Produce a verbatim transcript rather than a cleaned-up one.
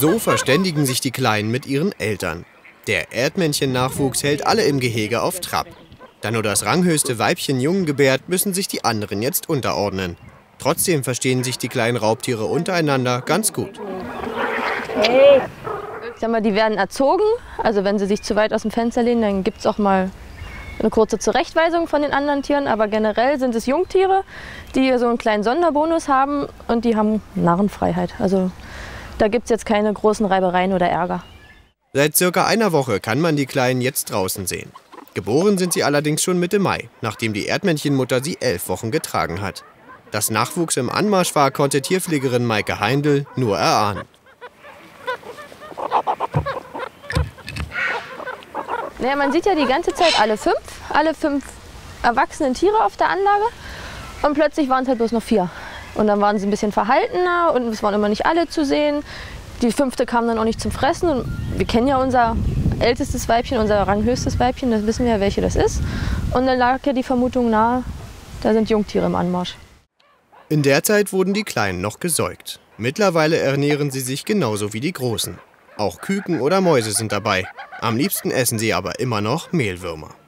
So verständigen sich die Kleinen mit ihren Eltern. Der Erdmännchen-Nachwuchs hält alle im Gehege auf Trab. Da nur das ranghöchste Weibchen Jungen gebärt, müssen sich die anderen jetzt unterordnen. Trotzdem verstehen sich die kleinen Raubtiere untereinander ganz gut. Hey. Ich sag mal, die werden erzogen. Also wenn sie sich zu weit aus dem Fenster lehnen, dann gibt es auch mal eine kurze Zurechtweisung von den anderen Tieren. Aber generell sind es Jungtiere, die so einen kleinen Sonderbonus haben und die haben Narrenfreiheit. Also da gibt es jetzt keine großen Reibereien oder Ärger. Seit circa einer Woche kann man die Kleinen jetzt draußen sehen. Geboren sind sie allerdings schon Mitte Mai, nachdem die Erdmännchenmutter sie elf Wochen getragen hat. Dass Nachwuchs im Anmarsch war, konnte Tierpflegerin Maike Heindl nur erahnen. Naja, man sieht ja die ganze Zeit alle fünf, alle fünf erwachsenen Tiere auf der Anlage. Und plötzlich waren es halt bloß noch vier. Und dann waren sie ein bisschen verhaltener und es waren immer nicht alle zu sehen. Die fünfte kam dann auch nicht zum Fressen. Und wir kennen ja unser ältestes Weibchen, unser ranghöchstes Weibchen, das wissen wir ja, welche das ist. Und dann lag ja die Vermutung nahe, da sind Jungtiere im Anmarsch. In der Zeit wurden die Kleinen noch gesäugt. Mittlerweile ernähren sie sich genauso wie die Großen. Auch Küken oder Mäuse sind dabei. Am liebsten essen sie aber immer noch Mehlwürmer.